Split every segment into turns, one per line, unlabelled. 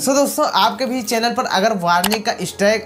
सो दोस्तों आपके भी चैनल पर अगर वार्निंग का स्ट्राइक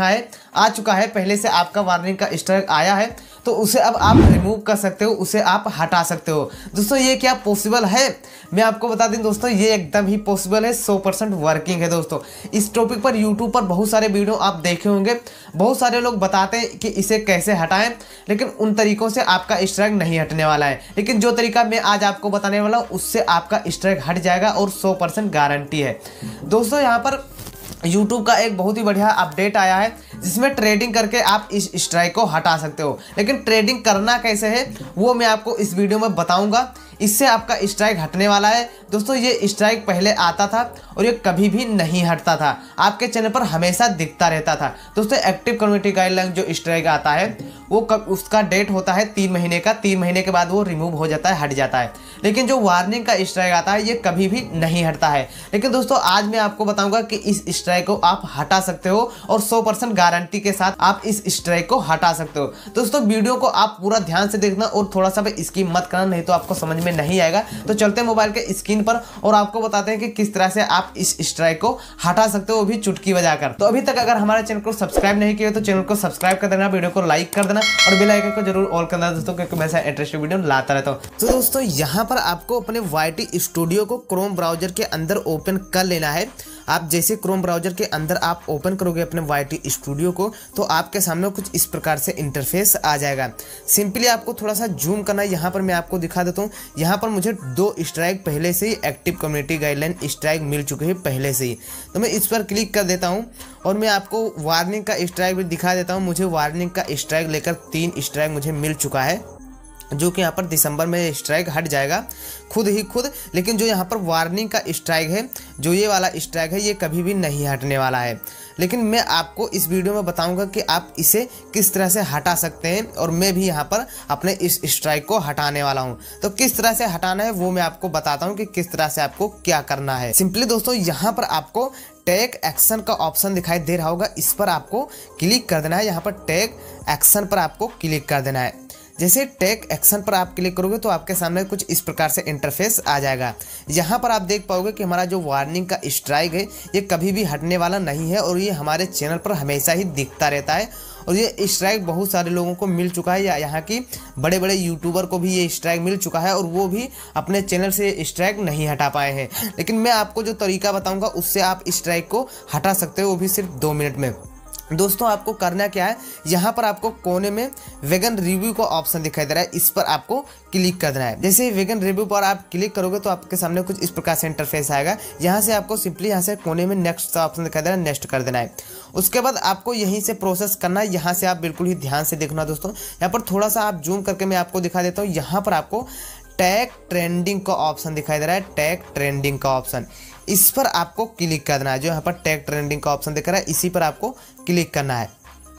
आ चुका है, पहले से आपका वार्निंग का स्ट्राइक आया है तो उसे अब आप रिमूव कर सकते हो, उसे आप हटा सकते हो। दोस्तों ये क्या पॉसिबल है? मैं आपको बता दूं दोस्तों, ये एकदम ही पॉसिबल है, 100% वर्किंग है। दोस्तों इस टॉपिक पर यूट्यूब पर बहुत सारे वीडियो आप देखे होंगे, बहुत सारे लोग बताते हैं कि इसे कैसे हटाएं, लेकिन उन तरीकों से आपका स्ट्राइक नहीं हटने वाला है। लेकिन जो तरीका मैं आज आपको बताने वाला हूँ उससे आपका स्ट्राइक हट जाएगा और 100% गारंटी है। दोस्तों यहाँ पर YouTube का एक बहुत ही बढ़िया अपडेट आया है जिसमें ट्रेडिंग करके आप इस स्ट्राइक को हटा सकते हो। लेकिन ट्रेडिंग करना कैसे है वो मैं आपको इस वीडियो में बताऊंगा, इससे आपका स्ट्राइक हटने वाला है। दोस्तों ये स्ट्राइक पहले आता था और ये कभी भी नहीं हटता था, आपके चैनल पर हमेशा दिखता रहता था। दोस्तों एक्टिव कम्युनिटी गाइडलाइन जो स्ट्राइक आता है वो उसका डेट होता है 3 महीने का, 3 महीने के बाद वो रिमूव हो जाता है, हट जाता है। लेकिन जो वार्निंग का स्ट्राइक आता है ये कभी भी नहीं हटता है। लेकिन दोस्तों आज मैं आपको बताऊंगा कि इस स्ट्राइक को आप हटा सकते हो और 100% गारंटी के साथ आप इस स्ट्राइक को हटा सकते हो। दोस्तों वीडियो को आप पूरा ध्यान से देखना और थोड़ा सा भी स्किप मत करना, नहीं तो आपको समझ में नहीं आएगा। तो चलते हैं मोबाइल के स्क्रीन पर और आपको बताते हैं कि किस तरह से आप इस स्ट्राइक को हटा सकते हो, वो भी चुटकी बजाकर। तो अभी तक अगर हमारे चैनल को सब्सक्राइब नहीं किया तो चैनल को सब्सक्राइब कर देना, वीडियो को लाइक कर देना और बेल आइकन को जरूर ऑल कर देना दोस्तों, क्योंकि मैं ऐसा इंटरेस्टिंग वीडियो लाता रहता हूँ। तो दोस्तों यहाँ पर आपको अपने YT स्टूडियो को क्रोम ब्राउजर के अंदर ओपन कर लेना है। आप जैसे क्रोम ब्राउजर के अंदर आप ओपन करोगे अपने YT स्टूडियो को तो आपके सामने कुछ इस प्रकार से इंटरफेस आ जाएगा। सिंपली आपको थोड़ा सा जूम करना है, यहाँ पर मैं आपको दिखा देता हूँ। यहाँ पर मुझे 2 स्ट्राइक पहले से ही एक्टिव कम्युनिटी गाइडलाइन स्ट्राइक मिल चुके हैं पहले से ही, तो मैं इस पर क्लिक कर देता हूँ और मैं आपको वार्निंग का स्ट्राइक भी दिखा देता हूँ। मुझे वार्निंग का स्ट्राइक लेकर 3 स्ट्राइक मुझे मिल चुका है, जो कि यहाँ पर दिसंबर में स्ट्राइक हट जाएगा खुद ही खुद। लेकिन जो यहाँ पर वार्निंग का स्ट्राइक है, जो ये वाला स्ट्राइक है, ये कभी भी नहीं हटने वाला है। लेकिन मैं आपको इस वीडियो में बताऊंगा कि आप इसे किस तरह से हटा सकते हैं और मैं भी यहाँ पर अपने इस स्ट्राइक को हटाने वाला हूँ। तो किस तरह से हटाना है वो मैं आपको बताता हूँ कि किस तरह से आपको क्या करना है। सिंपली दोस्तों यहाँ पर आपको टेक एक्शन का ऑप्शन दिखाई दे रहा होगा, इस पर आपको क्लिक कर देना है। यहाँ पर टेक एक्शन पर आपको क्लिक कर देना है। जैसे टेक एक्शन पर आप क्लिक करोगे तो आपके सामने कुछ इस प्रकार से इंटरफेस आ जाएगा। यहाँ पर आप देख पाओगे कि हमारा जो वार्निंग का स्ट्राइक है ये कभी भी हटने वाला नहीं है और ये हमारे चैनल पर हमेशा ही दिखता रहता है। और ये स्ट्राइक बहुत सारे लोगों को मिल चुका है, या यहाँ की बड़े बड़े यूट्यूबर को भी ये स्ट्राइक मिल चुका है और वो भी अपने चैनल से स्ट्राइक नहीं हटा पाए हैं। लेकिन मैं आपको जो तरीका बताऊँगा उससे आप स्ट्राइक को हटा सकते हो, वो भी सिर्फ 2 मिनट में। दोस्तों आपको करना क्या है, यहाँ पर आपको कोने में वेगन रिव्यू का ऑप्शन दिखाई दे रहा है, इस पर आपको क्लिक कर देना है। जैसे ही वेगन रिव्यू पर आप क्लिक करोगे तो आपके सामने कुछ इस प्रकार से इंटरफेस आएगा। यहाँ से आपको सिंपली यहाँ से कोने में नेक्स्ट का ऑप्शन दिखाई दे रहा है, नेक्स्ट कर देना है। उसके बाद आपको यहीं से प्रोसेस करना है। यहाँ से आप बिल्कुल ही ध्यान से देखना दोस्तों, यहाँ पर थोड़ा सा आप जूम करके मैं आपको दिखा देता हूँ। यहाँ पर आपको टैग ट्रेंडिंग का ऑप्शन दिखाई दे रहा है, टैग ट्रेंडिंग का ऑप्शन, इस पर आपको क्लिक करना है। जो यहाँ पर टैग ट्रेंडिंग का ऑप्शन दिख रहा है इसी पर आपको क्लिक करना है।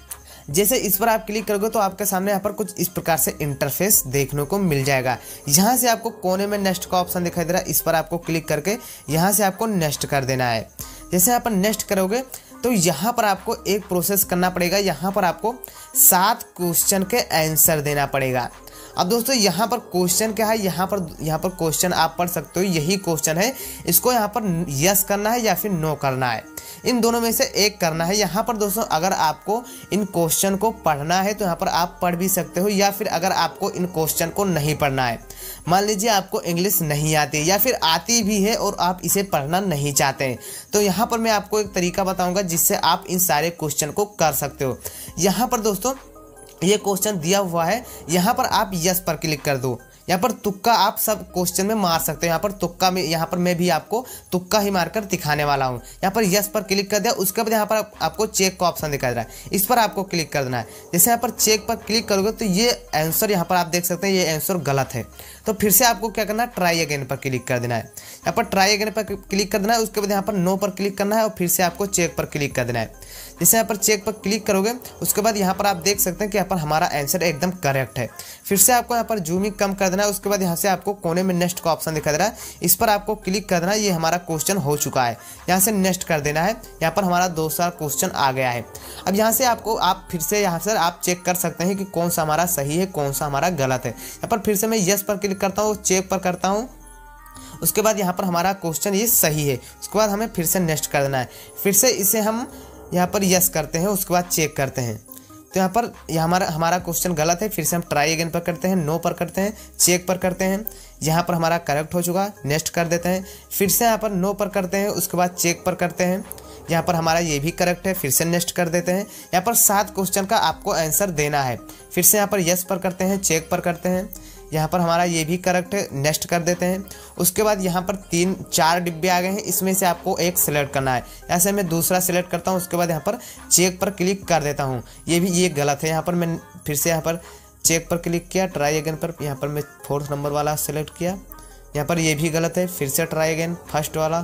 जैसे इस पर आप क्लिक करोगे तो आपके सामने यहाँ पर कुछ इस प्रकार से इंटरफेस देखने को मिल जाएगा। यहाँ से आपको कोने में नेक्स्ट का ऑप्शन दिखाई दे रहा है, इस पर आपको क्लिक करके यहाँ से आपको नेक्स्ट कर देना है। जैसे यहाँ पर नेक्स्ट करोगे तो यहाँ पर आपको एक प्रोसेस करना पड़ेगा। यहाँ पर आपको 7 क्वेश्चन के आंसर देना पड़ेगा। अब दोस्तों यहाँ पर क्वेश्चन क्या है, यहाँ पर क्वेश्चन आप पढ़ सकते हो, यही क्वेश्चन है। इसको यहाँ पर यस करना है या फिर नो करना है, इन दोनों में से एक करना है। यहाँ पर दोस्तों अगर आपको इन क्वेश्चन को पढ़ना है तो यहाँ पर आप पढ़ भी सकते हो, या फिर अगर आपको इन क्वेश्चन को नहीं पढ़ना है, मान लीजिए आपको इंग्लिश नहीं आती या फिर आती भी है और आप इसे पढ़ना नहीं चाहते हैं, तो यहाँ पर मैं आपको एक तरीका बताऊँगा जिससे आप इन सारे क्वेश्चन को कर सकते हो। यहाँ पर दोस्तों ये क्वेश्चन दिया हुआ है, यहाँ पर आप यस पर क्लिक कर दो। यहाँ पर तुक्का आप सब क्वेश्चन में मार सकते हो, यहाँ पर तुक्का में, यहाँ पर मैं भी आपको तुक्का ही मारकर दिखाने वाला हूँ। यहाँ पर यस पर क्लिक कर दिया। उसके बाद यहाँ पर आपको चेक का ऑप्शन दिखा रहा है, इस पर आपको क्लिक कर देना है। जैसे यहाँ पर चेक पर क्लिक करोगे तो ये आंसर यहाँ पर आप देख सकते हैं ये आंसर गलत है, तो फिर से आपको क्या करना है, ट्राई अगेन पर क्लिक कर देना है। यहाँ पर ट्राई अगेन पर क्लिक कर देना है। उसके बाद यहाँ पर नो पर क्लिक करना है और फिर से आपको चेक पर क्लिक कर देना है। जैसे यहाँ पर चेक पर क्लिक करोगे उसके बाद यहाँ पर आप देख सकते हैं कि यहाँ पर हमारा आंसर एकदम करेक्ट है। फिर से आपको यहाँ पर जूमिंग कम कर देना है। उसके बाद यहाँ से आपको कोने में नेक्स्ट का ऑप्शन दिखा दे रहा है, इस पर आपको क्लिक कर देना है। ये हमारा क्वेश्चन हो चुका है, यहाँ से नेक्स्ट कर देना है। यहाँ पर हमारा 2 क्वेश्चन आ गया है। अब यहाँ से आपको आप फिर से यहाँ से आप चेक कर सकते हैं कि कौन सा हमारा सही है, कौन सा हमारा गलत है। यहाँ पर फिर से मैं यस पर क्लिक करता हूँ, चेक पर करता हूँ उसके बाद यहाँ पर हमारा क्वेश्चन ये सही है। उसके बाद हमें फिर से नेक्स्ट कर देना है। फिर से इसे हम यहाँ पर यस करते हैं, उसके बाद चेक करते हैं। तो यहाँ पर हमारा क्वेश्चन गलत है। फिर से हम ट्राई अगेन पर करते हैं, नो पर करते हैं, चेक पर करते हैं। यहाँ पर हमारा करेक्ट हो चुका, नेक्स्ट कर देते हैं। फिर से यहाँ पर नो पर करते हैं, उसके बाद चेक पर करते हैं। यहाँ पर हमारा ये भी करेक्ट है, फिर से नेक्स्ट कर देते हैं। यहाँ पर 7 क्वेश्चन का आपको आंसर देना है। फिर से यहाँ पर यस पर करते हैं, चेक पर करते हैं। यहाँ पर हमारा ये भी करेक्ट है, नेक्स्ट कर देते हैं। उसके बाद यहाँ पर 4 डिब्बे आ गए हैं, इसमें से आपको एक सिलेक्ट करना है। ऐसे मैं दूसरा सिलेक्ट करता हूँ, उसके बाद यहाँ पर चेक पर क्लिक कर देता हूँ। ये गलत है। यहाँ पर मैं फिर से यहाँ पर चेक पर क्लिक किया, ट्राई अगेन पर यहाँ पर मैं 4th नंबर वाला सिलेक्ट किया। यहाँ पर ये भी गलत है, फिर से ट्राई अगेन फर्स्ट वाला,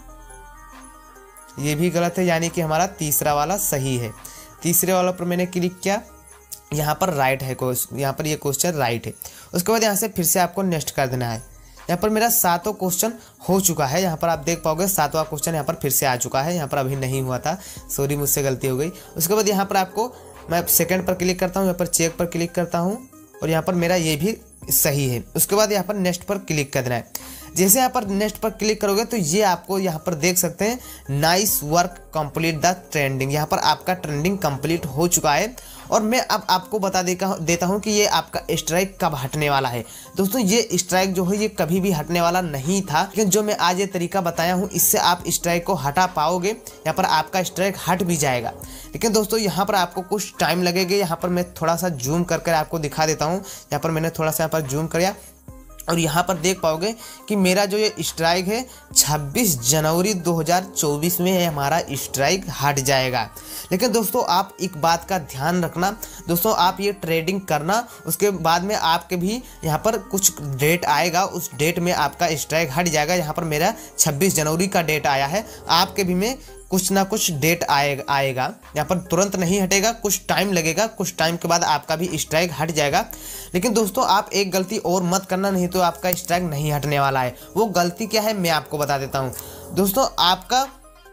ये भी गलत है, यानी कि हमारा तीसरा वाला सही है। तीसरे वाला पर मैंने क्लिक किया, यहाँ पर राइट है, यहाँ पर ये क्वेश्चन राइट है। उसके बाद यहाँ से फिर से आपको नेक्स्ट कर देना है। यहाँ पर मेरा 7वां क्वेश्चन हो चुका है। यहाँ पर आप देख पाओगे 7वां क्वेश्चन यहाँ पर फिर से आ चुका है। यहाँ पर अभी नहीं हुआ था, सॉरी मुझसे गलती हो गई। उसके बाद यहाँ पर आपको मैं सेकंड पर क्लिक करता हूँ, यहाँ पर चेक पर क्लिक करता हूँ और यहाँ पर मेरा ये भी सही है। उसके बाद यहाँ पर नेक्स्ट पर क्लिक कर देना है। जैसे यहाँ पर नेक्स्ट पर क्लिक करोगे तो ये आपको यहाँ पर देख सकते हैं, nice work complete the trending. यहाँ पर आपका ट्रेंडिंग कंप्लीट हो चुका है। और मैं अब आपको बता देता हूँ कि ये आपका स्ट्राइक कब हटने वाला है। दोस्तों ये स्ट्राइक जो है ये कभी भी हटने वाला नहीं था, लेकिन जो मैं आज ये तरीका बताया हूँ इससे आप स्ट्राइक को हटा पाओगे। यहाँ पर आपका स्ट्राइक हट भी जाएगा, लेकिन दोस्तों यहाँ पर आपको कुछ टाइम लगेगा। यहाँ पर मैं थोड़ा सा जूम कर आपको दिखा देता हूँ। यहाँ पर मैंने थोड़ा सा यहाँ पर जूम किया और यहाँ पर देख पाओगे कि मेरा जो ये स्ट्राइक है 26 जनवरी 2024 में है, हमारा स्ट्राइक हट जाएगा। लेकिन दोस्तों आप एक बात का ध्यान रखना, दोस्तों आप ये ट्रेडिंग करना, उसके बाद में आपके भी यहाँ पर कुछ डेट आएगा, उस डेट में आपका स्ट्राइक हट जाएगा। यहाँ पर मेरा 26 जनवरी का डेट आया है, आपके भी में कुछ ना कुछ डेट आएगा। यहाँ पर तुरंत नहीं हटेगा, कुछ टाइम लगेगा, कुछ टाइम के बाद आपका भी स्ट्राइक हट जाएगा। लेकिन दोस्तों आप एक गलती और मत करना, नहीं तो आपका स्ट्राइक नहीं हटने वाला है। वो गलती क्या है मैं आपको बता देता हूँ। दोस्तों आपका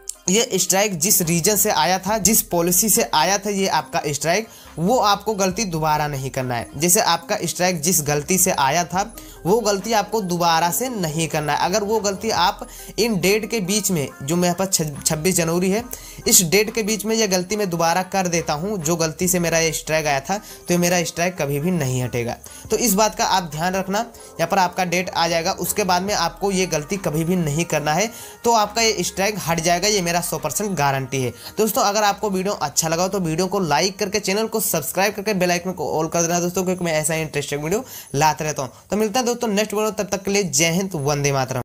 ये स्ट्राइक जिस रीजन से आया था, जिस पॉलिसी से आया था ये आपका स्ट्राइक, वो आपको गलती दोबारा नहीं करना है। जैसे आपका स्ट्राइक जिस गलती से आया था वो गलती आपको दोबारा से नहीं करना है। अगर वो गलती आप इन डेट के बीच में, जो मेरे पास 26 जनवरी है, इस डेट के बीच में ये गलती मैं दोबारा कर देता हूँ, जो गलती से मेरा ये स्ट्राइक आया था, तो मेरा स्ट्राइक कभी भी नहीं हटेगा। तो इस बात का आप ध्यान रखना। यहाँ पर आपका डेट आ जाएगा, उसके बाद में आपको ये गलती कभी भी नहीं करना है, तो आपका ये स्ट्राइक हट जाएगा। ये मेरा 100% गारंटी है। दोस्तों अगर आपको वीडियो अच्छा लगा तो वीडियो को लाइक करके, चैनल को सब्सक्राइब करके बेल आइकन को ऑल कर देना दोस्तों, क्योंकि मैं ऐसा ही इंटरेस्टिंग वीडियो लाते रहता हूँ। तो मिलता है दोस्तों नेक्स्ट वीडियो, तब तक के लिए जय हिंद, वंदे मातरम।